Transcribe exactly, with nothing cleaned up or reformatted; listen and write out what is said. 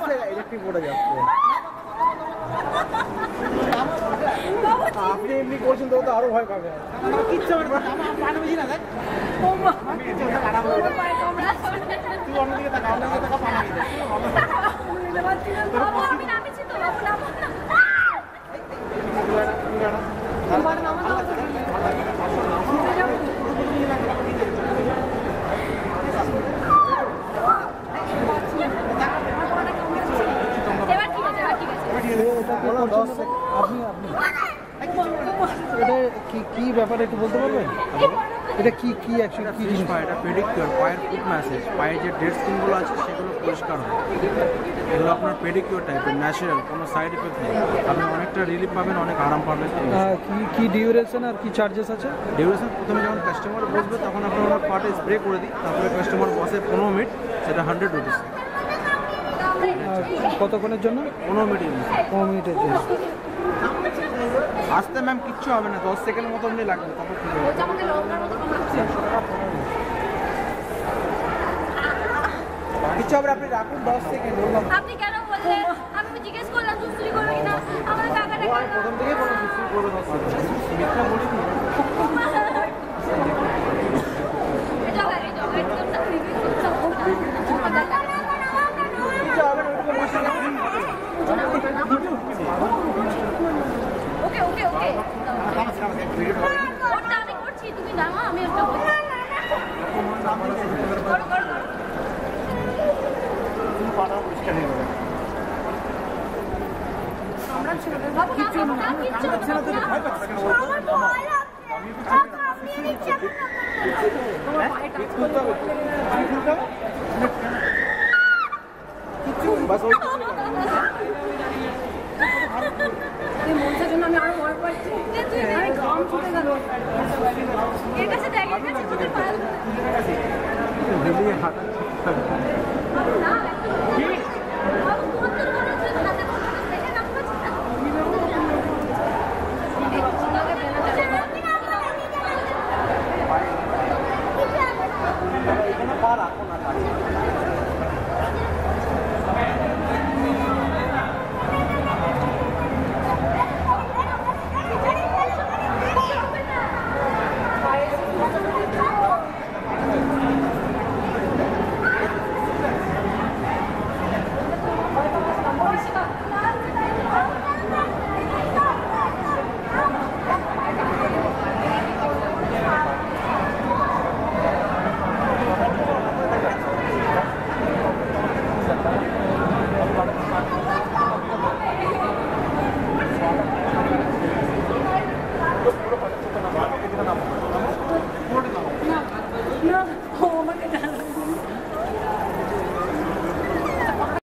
Electric পড়ে যাচ্ছে। আপনি এমনি করছেন তো তো আরো ভয় পাবে। কিচ্ছু হবে না, পানি বেশি না দেখ। তুই অন্যদিকে তাকা, অন্যদিকে তাকা, পানি দে। আমি নামিছি তো, বাবু নামো না। এবার ঠিক আছে, এবার ঠিক আছে। আপনি আপনি এটা কি কি ব্যাপারে একটু বলতে পারবেন? এটা কি কি অ্যাকচুয়ালি কি জিনিস? এটা পেডিকিউর, পায়ের ফুট ম্যাসেজ, পায়ে যে ডেড স্কিনগুলো আছে সেগুলো পরিষ্কার হয়। এগুলো আপনার পেডিকিউর টাইপের, ন্যাচারাল, কোনো সাইড এফেক্ট নেই। আপনি অনেকটা রিলিফ পাবেন, অনেক আরাম পাবেন। কি কি ডিউরেশন আর কি চার্জেস আছে? ডিউরেশন প্রথমে যখন কাস্টমার বসবে তখন আপনার আমরা পাটে স্প্রে করে দিই, তারপরে কাস্টমার বসে পনেরো মিনিট, সেটা হান্ড্রেড রুপিস। কতক্ষণের জন্য? পনেরো মিনিট পনেরো মিনিটের জন্য। আসতে ম্যাম কিচ্ছু হবে না, দশ সেকেন্ড মতো এমনি লাগবে, তারপর ঠিক হবে। কিচ্ছু হবে, আপনি রাখুন দশ সেকেন্ড। আপনি কেন বললেন? আমি জিজ্ঞেস করলাম সুস্থি করবে কিনা, আমার টাকাটা কেন? প্রথম থেকেই কোনো সুস্থি করবে দশ সেকেন্ড। মিথ্যা বলিনি। এই জায়গা, এই জায়গা, একদম না। ওকে ওকে ওকে ওটা আমি করছি, তুমি নামো, আমি ওটা করছি। করো করো আমরা ছেলেদের বাবু না বাবু না কিচ্ছু ছেলেদের ভয় পাচ্ছে কেন? আমার ভয় লাগছে। আপনি নিচে তোমার পায়ে টাচ করতে হবে, খুলতে হবে কিচ্ছু বাস ওই এই মনটার জন্য আমি আরো ভয় পাচ্ছি। আমি গাম ছুটে গেল এর কাছে দেখ, এর কাছে তোদের পায়ে